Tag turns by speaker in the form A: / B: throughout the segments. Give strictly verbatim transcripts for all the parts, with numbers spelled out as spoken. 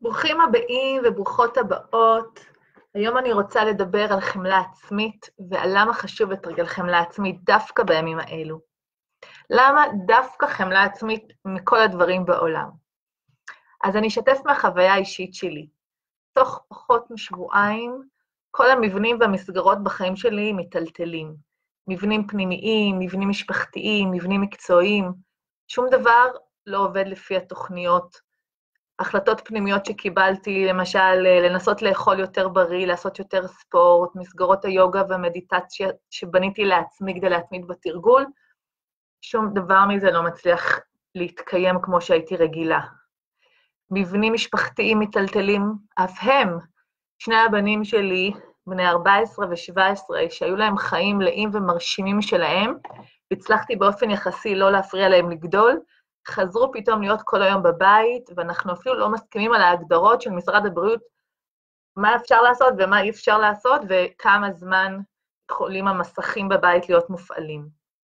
A: ברוכים הבאים וברוכות הבאות. היום אני רוצה לדבר על חמלה עצמית ועל למה חשוב לתרגל חמלה עצמית דווקא בימים האלו. למה דווקא חמלה עצמית מכל הדברים בעולם? אז אני אשתף מהחוויה האישית שלי. תוך פחות משבועיים, כל המבנים והמסגרות בחיים שלי מטלטלים. מבנים פנימיים, מבנים משפחתיים, מבנים מקצועיים. שום דבר לא עובד לפי התוכניות. החלטות פנימיות שקיבלתי, למשל, לנסות לאכול יותר בריא, לעשות יותר ספורט, מסגרות היוגה והמדיטציה שבניתי לעצמי כדי להתמיד בתרגול, שום דבר מזה לא מצליח להתקיים כמו שהייתי רגילה. מבנים משפחתיים מטלטלים, אף הם, שני הבנים שלי, בני ארבע עשרה ו-שבע עשרה, שהיו להם חיים מלאים ומרשימים שלהם, והצלחתי באופן יחסי לא להפריע להם לגדול, חזרו פתאום להיות כל היום בבית, ואנחנו אפילו לא מסכימים על ההגדרות של משרד הבריאות, מה אפשר לעשות ומה אי אפשר לעשות, וכמה זמן יכולים המסכים בבית להיות מופעלים.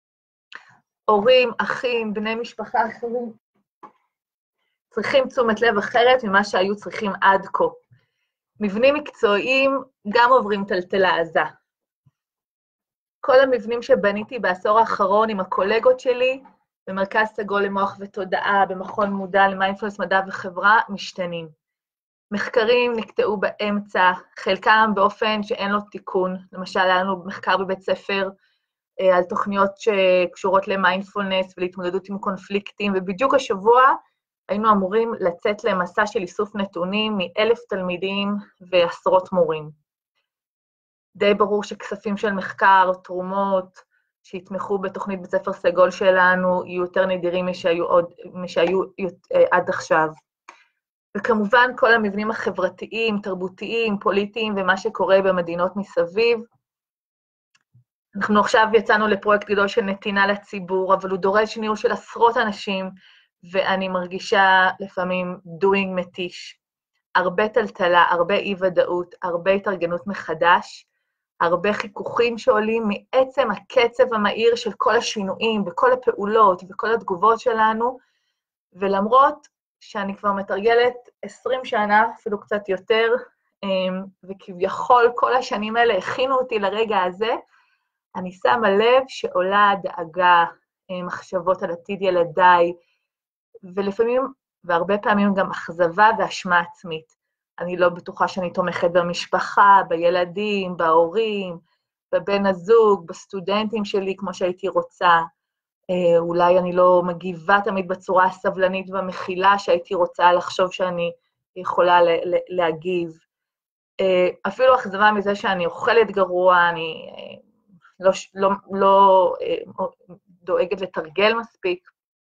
A: הורים, אחים, בני משפחה אחרים, צריכים תשומת לב אחרת ממה שהיו צריכים עד כה. מבנים מקצועיים גם עוברים טלטלה עזה. כל המבנים שבניתי בעשור האחרון עם הקולגות שלי, במרכז סגול למוח ותודעה, במכון מודע למיינדפולנס מדע וחברה, משתנים. מחקרים נקטעו באמצע, חלקם באופן שאין לו תיקון. למשל, היה לנו מחקר בבית ספר אה, על תוכניות שקשורות למיינדפולנס ולהתמודדות עם קונפליקטים, ובדיוק השבוע היינו אמורים לצאת למסע של איסוף נתונים מאלף תלמידים ועשרות מורים. די ברור שכספים של מחקר, תרומות, שיתמכו בתוכנית בית ספר סגול שלנו, יהיו יותר נדירים משהיו, עוד, משהיו אה, עד עכשיו. וכמובן כל המבנים החברתיים, תרבותיים, פוליטיים, ומה שקורה במדינות מסביב. אנחנו עכשיו יצאנו לפרויקט גדול של נתינה לציבור, אבל הוא דורש ניהול של עשרות אנשים, ואני מרגישה לפעמים doing מתיש. הרבה טלטלה, הרבה אי-ודאות, הרבה התארגנות מחדש, הרבה חיכוכים שעולים מעצם הקצב המהיר של כל השינויים וכל הפעולות וכל התגובות שלנו, ולמרות שאני כבר מתרגלת עשרים שנה, אפילו קצת יותר, וכביכול כל השנים האלה הכינו אותי לרגע הזה, אני שמה לב שעולה דאגה, מחשבות על עתיד ילדיי, ולפעמים, והרבה פעמים גם אכזבה ואשמה עצמית. אני לא בטוחה שאני תומכת במשפחה, בילדים, בהורים, בבן הזוג, בסטודנטים שלי, כמו שהייתי רוצה. אולי אני לא מגיבה תמיד בצורה הסבלנית והמכילה שהייתי רוצה לחשוב שאני יכולה להגיב. אפילו אכזבה מזה שאני אוכלת גרוע, אני לא, לא, לא דואגת לתרגל מספיק.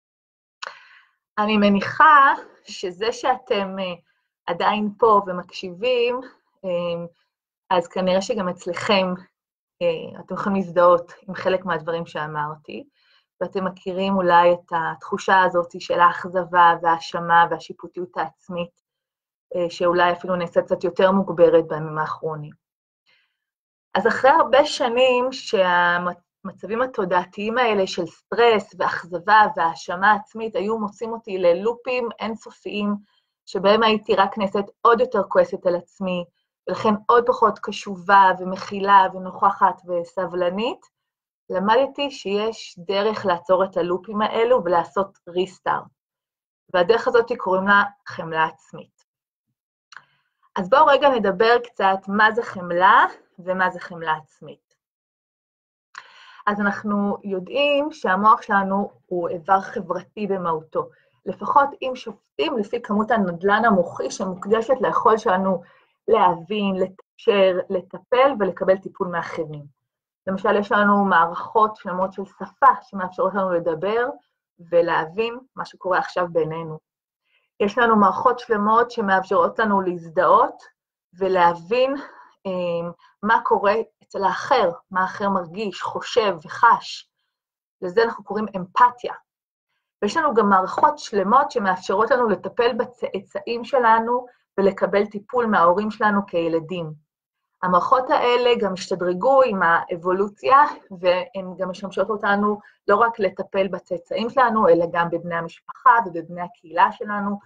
A: אני מניחה שזה שאתם עדיין פה ומקשיבים, אז כנראה שגם אצלכם אתם יכולים להזדהות עם חלק מהדברים שאמרתי, ואתם מכירים אולי את התחושה הזאת של האכזבה והאשמה והשיפוטיות העצמית, שאולי אפילו נעשית קצת יותר מוגברת בימים האחרונים. אז אחרי הרבה שנים שהמצבים התודעתיים האלה של סטרס ואכזבה והאשמה עצמית היו מוצאים אותי ללופים אינסופיים, שבהם הייתי רק נעשית עוד יותר כועסת על עצמי, ולכן עוד פחות קשובה ומכילה ונוכחת וסבלנית, למדתי שיש דרך לעצור את הלופים האלו ולעשות ריסטארט. והדרך הזאת קוראים לה חמלה עצמית. אז בואו רגע נדבר קצת מה זה חמלה ומה זה חמלה עצמית. אז אנחנו יודעים שהמוח שלנו הוא איבר חברתי במהותו. לפחות אם שופטים לפי כמות הנדלן המוחי שמוקדשת ליכולת שלנו להבין, לתקשר, לטפל ולקבל טיפול מאחרים. למשל, יש לנו מערכות שלמות של שפה שמאפשרות לנו לדבר ולהבין מה שקורה עכשיו בינינו. יש לנו מערכות שלמות שמאפשרות לנו להזדהות ולהבין אה, מה קורה אצל האחר, מה האחר מרגיש, חושב וחש. לזה אנחנו קוראים אמפתיה. ויש לנו גם מערכות שלמות שמאפשרות לנו לטפל בצאצאים שלנו ולקבל טיפול מההורים שלנו כילדים. המערכות האלה גם השתדרגו עם האבולוציה, והן גם משמשות אותנו לא רק לטפל בצאצאים שלנו, אלא גם בבני המשפחה ובבני הקהילה שלנו,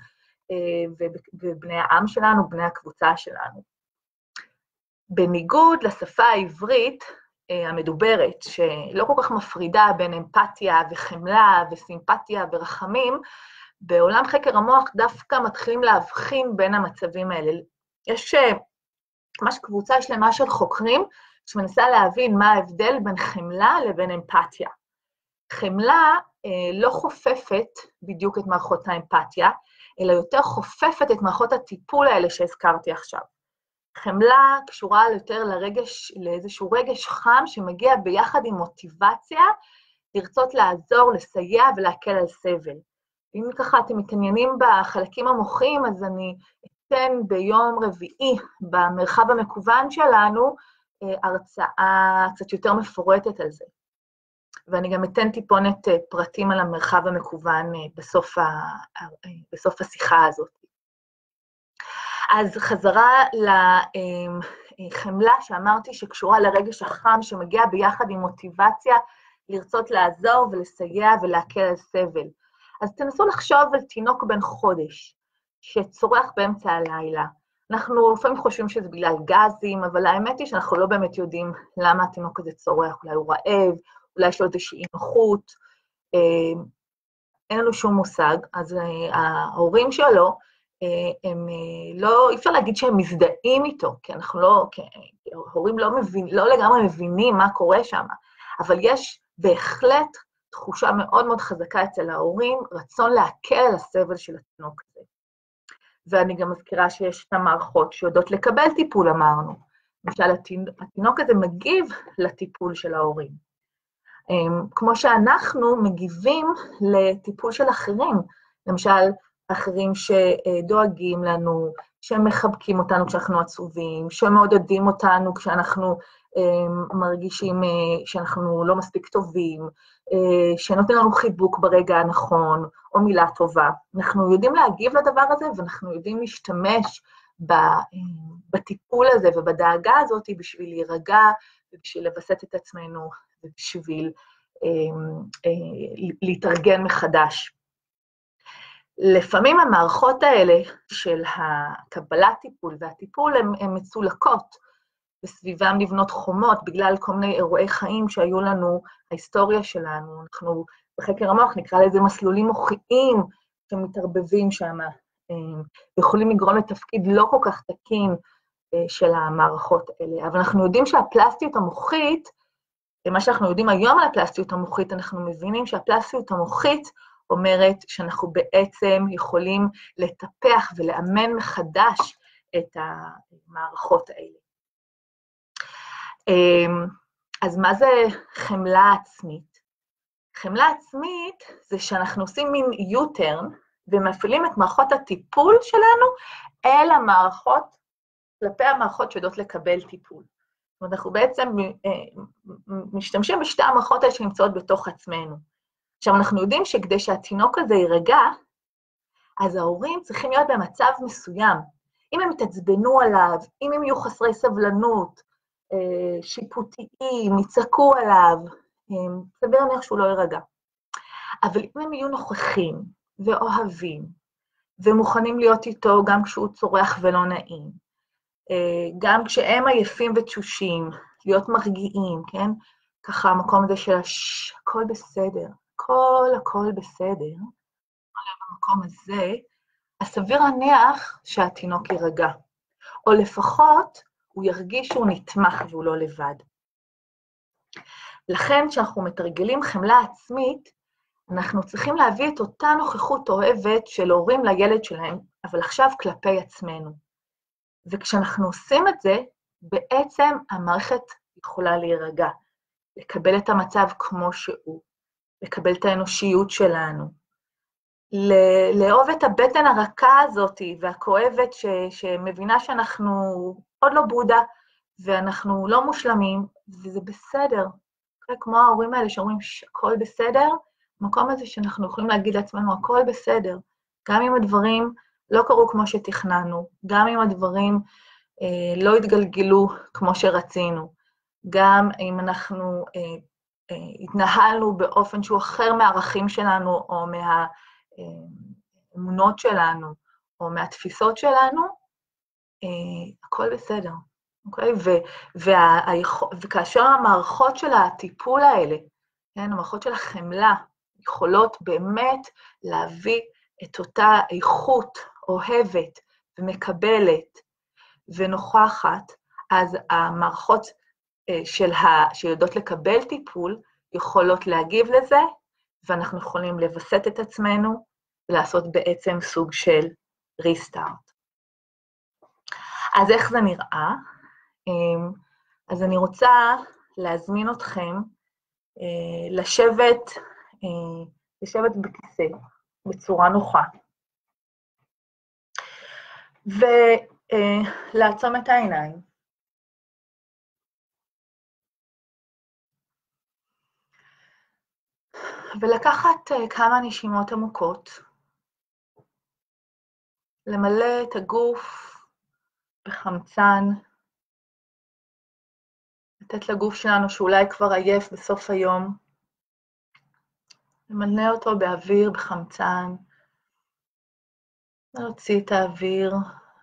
A: ובני העם שלנו, בני הקבוצה שלנו. בניגוד לשפה העברית המדוברת, שלא כל כך מפרידה בין אמפתיה וחמלה וסימפתיה ורחמים, בעולם חקר המוח דווקא מתחילים להבחין בין המצבים האלה. יש ממש קבוצה שלמה של חוקרים שמנסה להבין מה ההבדל בין חמלה לבין אמפתיה. חמלה אה, לא חופפת בדיוק את מערכות האמפתיה, אלא יותר חופפת את מערכות הטיפול האלה שהזכרתי עכשיו. חמלה קשורה יותר לרגש, לאיזשהו רגש חם שמגיע ביחד עם מוטיבציה, לרצות לעזור, לסייע ולהקל על סבל. אם ככה אתם מתעניינים בחלקים המוחיים, אז אני אתן ביום רביעי במרחב המקוון שלנו הרצאה קצת יותר מפורטת על זה. ואני גם אתן טיפונת פרטים על המרחב המקוון בסוף, ה... בסוף השיחה הזאת. אז חזרה לחמלה שאמרתי שקשורה לרגש החם שמגיע ביחד עם מוטיבציה לרצות לעזור ולסייע ולהקל על סבל. אז תנסו לחשוב על תינוק בן חודש שצורח באמצע הלילה. אנחנו לפעמים חושבים שזה בגלל גזים, אבל האמת היא שאנחנו לא באמת יודעים למה התינוק הזה צורח. אולי הוא רעב, אולי יש לו איזושהי נוחות, אין לנו שום מושג. אז ההורים שלו, הם לא, אי אפשר להגיד שהם מזדהים איתו, כי אנחנו לא, כי ההורים לא, מבין, לא לגמרי מבינים מה קורה שם, אבל יש בהחלט תחושה מאוד מאוד חזקה אצל ההורים, רצון להקל על הסבל של התינוק הזה. ואני גם מזכירה שיש את המערכות שיודעות לקבל טיפול, אמרנו. למשל, התינוק הזה מגיב לטיפול של ההורים. כמו שאנחנו מגיבים לטיפול של אחרים, למשל, אחרים שדואגים לנו, שמחבקים אותנו כשאנחנו עצובים, שמעודדים אותנו כשאנחנו מרגישים שאנחנו לא מספיק טובים, שנותן לנו חיבוק ברגע הנכון, או מילה טובה. אנחנו יודעים להגיב לדבר הזה, ואנחנו יודעים להשתמש בטיפול הזה ובדאגה הזאת בשביל להירגע, ובשביל לבסט את עצמנו, ובשביל להתארגן מחדש. לפעמים המערכות האלה של הקבלת טיפול והטיפול הן מצולקות, וסביבם לבנות חומות בגלל כל מיני אירועי חיים שהיו לנו, ההיסטוריה שלנו. אנחנו בחקר המוח נקרא לזה מסלולים מוחיים שמתערבבים שם, יכולים לגרום לתפקיד לא כל כך תקין של המערכות האלה. אבל אנחנו יודעים שהפלסטיות המוחית, מה שאנחנו יודעים היום על הפלסטיות המוחית, אנחנו מבינים שהפלסטיות המוחית אומרת שאנחנו בעצם יכולים לטפח ולאמן מחדש את המערכות האלה. אז מה זה חמלה עצמית? חמלה עצמית זה שאנחנו עושים מין U-turn ומפעילים את מערכות הטיפול שלנו אל המערכות, כלפי המערכות שיודעות לקבל טיפול. זאת אומרת, אנחנו בעצם משתמשים בשתי המערכות האלה שנמצאות בתוך עצמנו. עכשיו, אנחנו יודעים שכדי שהתינוק הזה יירגע, אז ההורים צריכים להיות במצב מסוים. אם הם יתעצבנו עליו, אם הם יהיו חסרי סבלנות, שיפוטיים, יצעקו עליו, סביר להניח שהוא לא יירגע. אבל אם הם יהיו נוכחים ואוהבים, ומוכנים להיות איתו גם כשהוא צורח ולא נעים, גם כשהם עייפים ותשושים, להיות מרגיעים, כן? ככה המקום הזה של הש, הכל בסדר, הכל הכל בסדר, במקום הזה, אז סביר להניח שהתינוק יירגע, או לפחות הוא ירגיש שהוא נתמך והוא לא לבד. לכן, כשאנחנו מתרגלים חמלה עצמית, אנחנו צריכים להביא את אותה נוכחות אוהבת של הורים לילד שלהם, אבל עכשיו כלפי עצמנו. וכשאנחנו עושים את זה, בעצם המערכת יכולה להירגע, לקבל את המצב כמו שהוא, לקבל את האנושיות שלנו, לאהוב את הבטן הרכה הזאת והכואבת ש, שמבינה שאנחנו עוד לא בודה, ואנחנו לא מושלמים, וזה בסדר. כמו ההורים האלה שאומרים שהכל בסדר, המקום הזה שאנחנו יכולים להגיד לעצמנו, הכל בסדר. גם אם הדברים לא קרו כמו שתכננו, גם אם הדברים אה, לא התגלגלו כמו שרצינו, גם אם אנחנו אה, אה, התנהלנו באופן שהוא אחר מהערכים שלנו, או מהאמונות שלנו, או מהתפיסות שלנו, אה, הכל בסדר, אוקיי? ו- וה- וכאשר המערכות של הטיפול האלה, כן, המערכות של החמלה, יכולות באמת להביא את אותה איכות אוהבת ומקבלת ונוכחת, אז המערכות של ה... שיודעות לקבל טיפול, יכולות להגיב לזה, ואנחנו יכולים לבסט את עצמנו, ולעשות בעצם סוג של ריסטארט. אז איך זה נראה? אז אני רוצה להזמין אתכם לשבת, לשבת בכיסא, בצורה נוחה, ולעצום את העיניים. ולקחת כמה נשימות עמוקות, למלא את הגוף בחמצן, לתת לגוף שלנו שאולי כבר עייף בסוף היום, למלא אותו באוויר, בחמצן, להוציא את האוויר,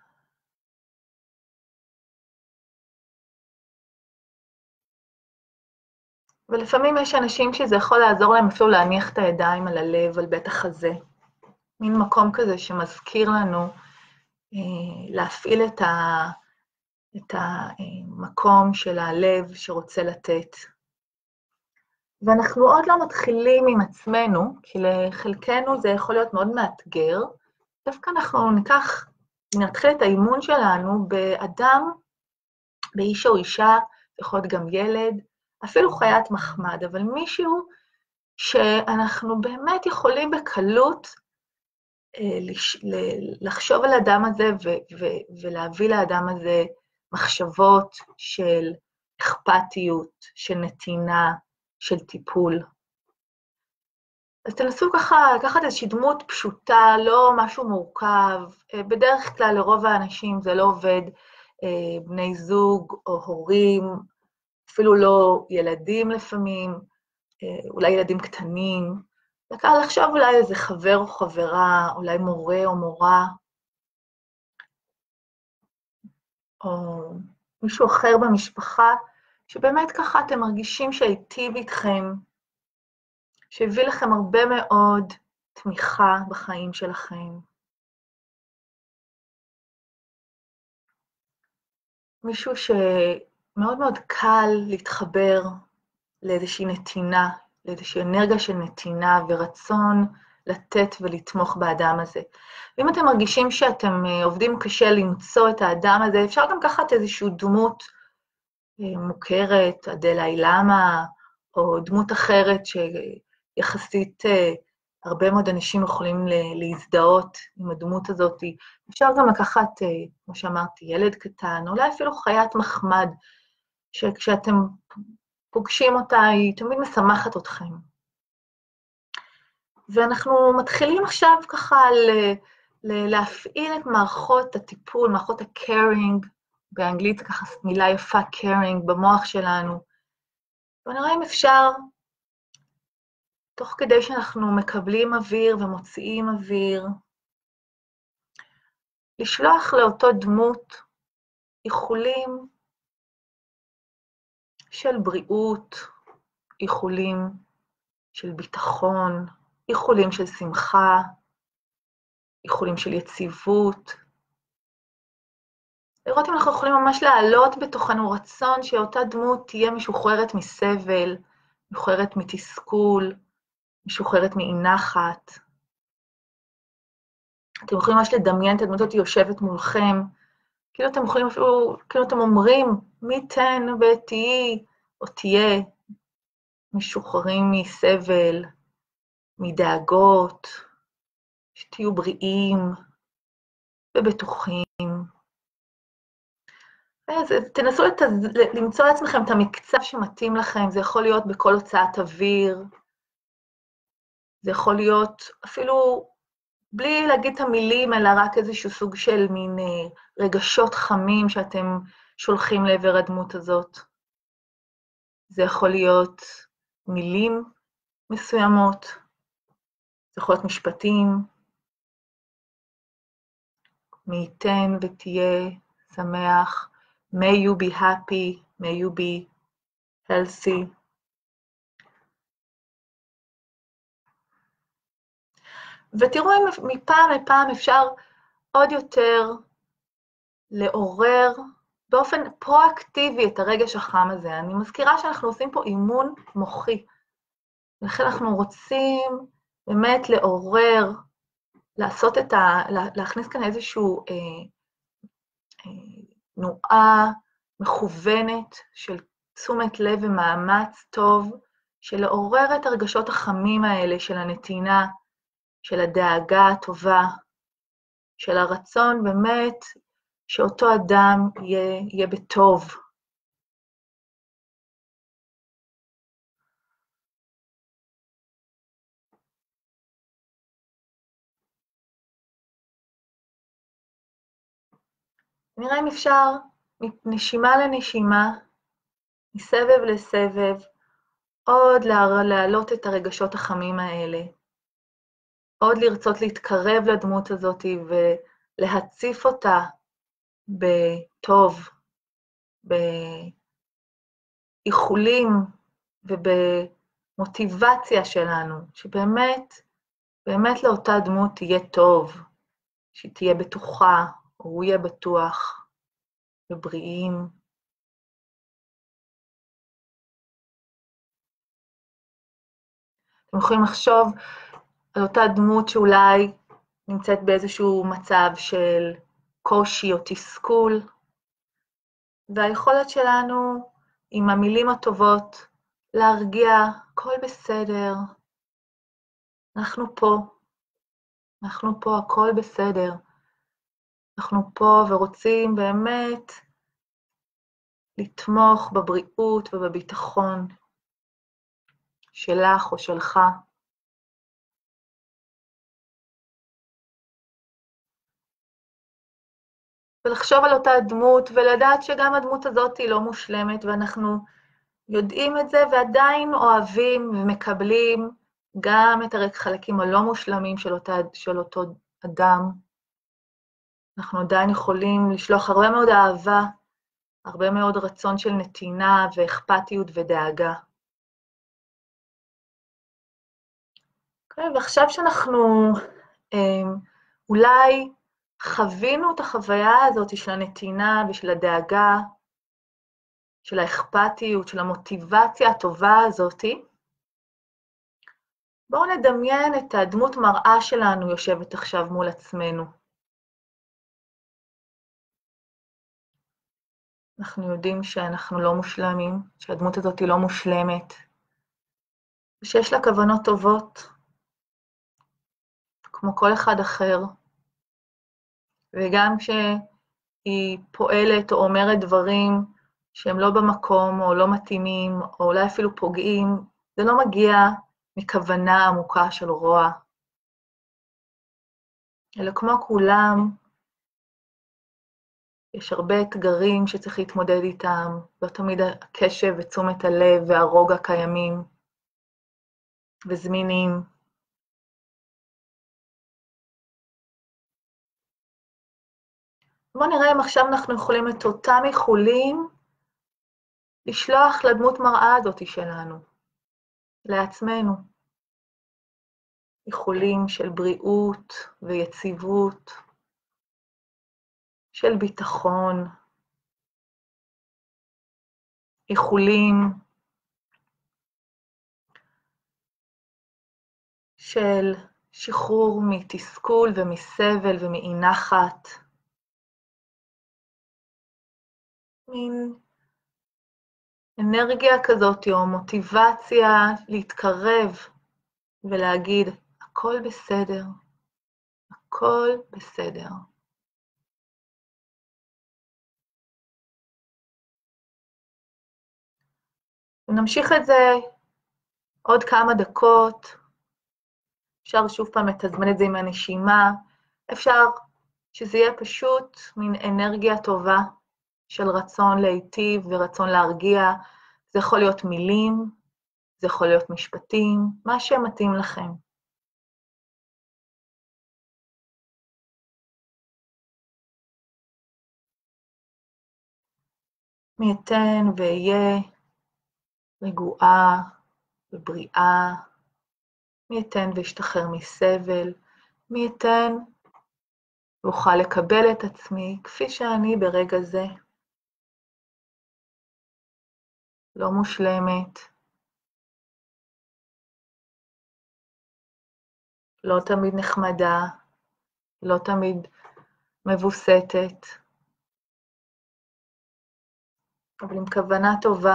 A: ולפעמים יש אנשים שזה יכול לעזור להם אפילו להניח את הידיים על הלב, על בית החזה, מין מקום כזה שמזכיר לנו אה, להפעיל את, ה, את המקום של הלב שרוצה לתת. ואנחנו עוד לא מתחילים עם עצמנו, כי לחלקנו זה יכול להיות מאוד מאתגר, דווקא אנחנו ניקח, נתחיל את האימון שלנו באדם, באיש או אישה, יכול להיות גם ילד, אפילו חיית מחמד, אבל מישהו שאנחנו באמת יכולים בקלות לחשוב על האדם הזה ולהביא לאדם הזה מחשבות של אכפתיות, של נתינה, של טיפול. אז תנסו ככה לקחת איזושהי דמות פשוטה, לא משהו מורכב. בדרך כלל לרוב האנשים זה לא עובד, בני זוג או הורים, אפילו לא ילדים לפעמים, אולי ילדים קטנים. לחשוב אולי איזה חבר או חברה, אולי מורה או מורה, או מישהו אחר במשפחה, שבאמת ככה אתם מרגישים שהיטיב איתכם, שהביא לכם הרבה מאוד תמיכה בחיים שלכם. מישהו שמאוד מאוד קל להתחבר לאיזושהי נתינה, לאיזושהי אנרגיה של נתינה ורצון לתת ולתמוך באדם הזה. ואם אתם מרגישים שאתם עובדים קשה למצוא את האדם הזה, אפשר גם לקחת איזושהי דמות מוכרת, הדלאי לאמה, או דמות אחרת שיחסית הרבה מאוד אנשים יכולים להזדהות עם הדמות הזאת. אפשר גם לקחת, כמו שאמרתי, ילד קטן, אולי אפילו חיית מחמד, שכשאתם פוגשים אותה, היא תמיד משמחת אתכם. ואנחנו מתחילים עכשיו ככה להפעיל את מערכות הטיפול, מערכות ה-caring, באנגלית ככה מילה יפה, caring, במוח שלנו. ונראה אם אפשר, תוך כדי שאנחנו מקבלים אוויר ומוציאים אוויר, לשלוח לאותו דמות איחולים של בריאות, איחולים של ביטחון, איחולים של שמחה, איחולים של יציבות. לראות אם אנחנו יכולים ממש להעלות בתוכנו רצון שאותה דמות תהיה משוחררת מסבל, משוחררת מתסכול, משוחררת מאי-נחת. אתם יכולים ממש לדמיין את הדמות הזאת יושבת מולכם, כאילו אתם יכולים אפילו, כאילו אתם אומרים, מי תן ותהי או תהיה משוחררים מסבל, מדאגות, שתהיו בריאים ובטוחים. אז תנסו לתז... למצוא לעצמכם את המקצב שמתאים לכם, זה יכול להיות בכל הוצאת אוויר, זה יכול להיות אפילו בלי להגיד את המילים, אלא רק איזשהו סוג של מין רגשות חמים שאתם שולחים לעבר הדמות הזאת. זה יכול להיות מילים מסוימות, זה יכול להיות משפטים, מי ייתן ותהיה שמח. May you be happy, may you be healthy. ותראו אם מפעם לפעם אפשר עוד יותר לעורר באופן פרואקטיבי את הרגש החם הזה. אני מזכירה שאנחנו עושים פה אימון מוחי. לכן אנחנו רוצים באמת לעורר, לעשות את ה... להכניס כאן איזשהו אה, אה, תנועה מכוונת של תשומת לב ומאמץ טוב, של לעורר את הרגשות החמים האלה של הנתינה, של הדאגה הטובה, של הרצון באמת שאותו אדם יהיה, יהיה בטוב. נראה אם אפשר מנשימה לנשימה, מסבב לסבב, עוד להעלות את הרגשות החמים האלה, עוד לרצות להתקרב לדמות הזאת ולהציף אותה בטוב, באיחולים ובמוטיבציה שלנו, שבאמת, באמת לאותה דמות תהיה טוב, שהיא תהיה בטוחה, או הוא יהיה בטוח ובריאים. אתם יכולים לחשוב על אותה דמות שאולי נמצאת באיזשהו מצב של קושי או תסכול, והיכולת שלנו עם המילים הטובות להרגיע, הכל בסדר, אנחנו פה, אנחנו פה, הכל בסדר. אנחנו פה ורוצים באמת לתמוך בבריאות ובביטחון שלך או שלך. ולחשוב על אותה דמות ולדעת שגם הדמות הזאת היא לא מושלמת, ואנחנו יודעים את זה ועדיין אוהבים ומקבלים גם את החלקים הלא מושלמים של, אותה, של אותו אדם. אנחנו עדיין יכולים לשלוח הרבה מאוד אהבה, הרבה מאוד רצון של נתינה ואכפתיות ודאגה. Okay, ועכשיו שאנחנו אה, אולי חווינו את החוויה הזאת של הנתינה ושל הדאגה, של האכפתיות, של המוטיבציה הטובה הזאת, בואו נדמיין את הדמות מראה שלנו יושבת עכשיו מול עצמנו. אנחנו יודעים שאנחנו לא מושלמים, שהדמות הזאת היא לא מושלמת, ושיש לה כוונות טובות, כמו כל אחד אחר, וגם כשהיא פועלת או אומרת דברים שהם לא במקום או לא מתאימים, או אולי אפילו פוגעים, זה לא מגיע מכוונה עמוקה של רוע, אלא כמו כולם, יש הרבה אתגרים שצריך להתמודד איתם, לא תמיד הקשב ותשומת הלב והרוגע קיימים וזמינים. בואו נראה אם עכשיו אנחנו יכולים את אותם איחולים לשלוח לדמות מראה הזאת שלנו, לעצמנו. איחולים של בריאות ויציבות, של ביטחון, איחולים של שחרור מתסכול ומסבל ומאי נחת, מין אנרגיה כזאת או מוטיבציה להתקרב ולהגיד, הכל בסדר, הכל בסדר. ונמשיך את זה עוד כמה דקות, אפשר שוב פעם לתזמן את זה עם הנשימה, אפשר שזה יהיה פשוט מין אנרגיה טובה של רצון להיטיב ורצון להרגיע, זה יכול להיות מילים, זה יכול להיות משפטים, מה שמתאים לכם. מי ייתן ואהיה רגועה ובריאה, מי ייתן ואשתחרר מסבל, מי ייתן ואוכל לקבל את עצמי כפי שאני ברגע זה. לא מושלמת, לא תמיד נחמדה, לא תמיד מבוסתת, אבל עם כוונה טובה.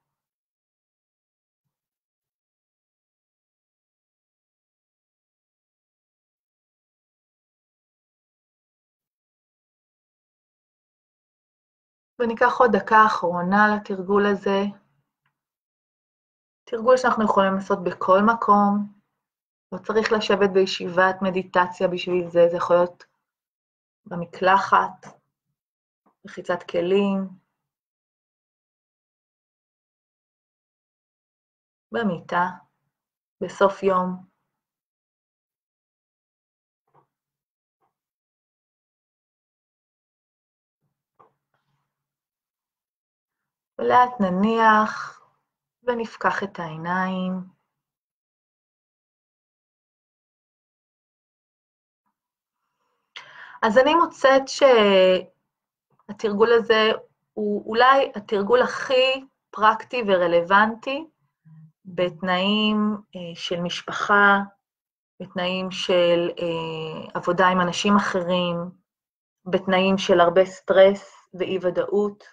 A: וניקח עוד דקה אחרונה לתרגול הזה, תרגול שאנחנו יכולים לעשות בכל מקום, לא צריך לשבת בישיבת מדיטציה בשביל זה, זה יכול להיות במקלחת, בחיצת כלים, במיטה, בסוף יום. ולאט נניח ונפקח את העיניים. אז אני מוצאת שהתרגול הזה הוא אולי התרגול הכי פרקטי ורלוונטי בתנאים של משפחה, בתנאים של עבודה עם אנשים אחרים, בתנאים של הרבה סטרס ואי-ודאות.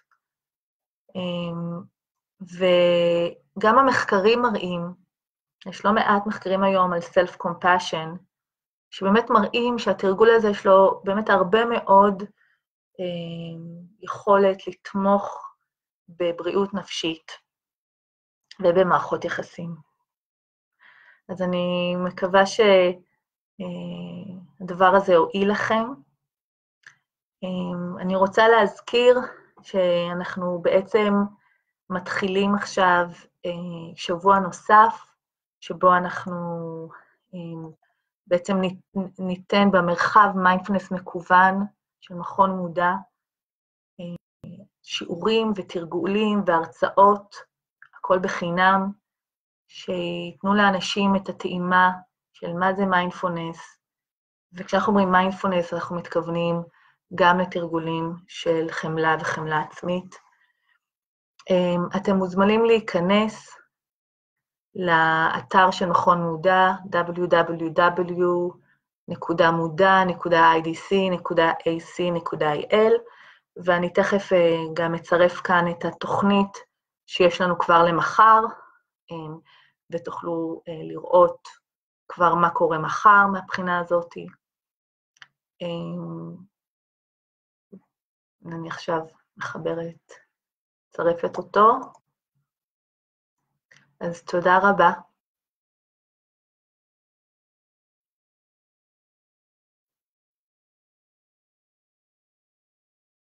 A: וגם המחקרים מראים, יש לא מעט מחקרים היום על self-compassion, שבאמת מראים שהתרגול הזה יש לו באמת הרבה מאוד יכולת לתמוך בבריאות נפשית ובמערכות יחסים. אז אני מקווה שהדבר הזה הועיל לכם. אני רוצה להזכיר שאנחנו בעצם מתחילים עכשיו שבוע נוסף, שבו אנחנו בעצם ניתן במרחב מיינדפולנס מקוון של מכון מודע, שיעורים ותרגולים והרצאות, הכל בחינם, שיתנו לאנשים את הטעימה של מה זה מיינדפולנס, וכשאנחנו אומרים מיינדפולנס אנחנו מתכוונים גם לתרגולים של חמלה וחמלה עצמית. אתם מוזמנים להיכנס לאתר של מכון מודע, דאבליו דאבליו דאבליו נקודה מודע נקודה איי די סי נקודה איי סי נקודה איי אל, ואני תכף גם אצרף כאן את התוכנית שיש לנו כבר למחר, ותוכלו לראות כבר מה קורה מחר מהבחינה הזאת. אני עכשיו מחברת, צרפת אותו. אז תודה רבה.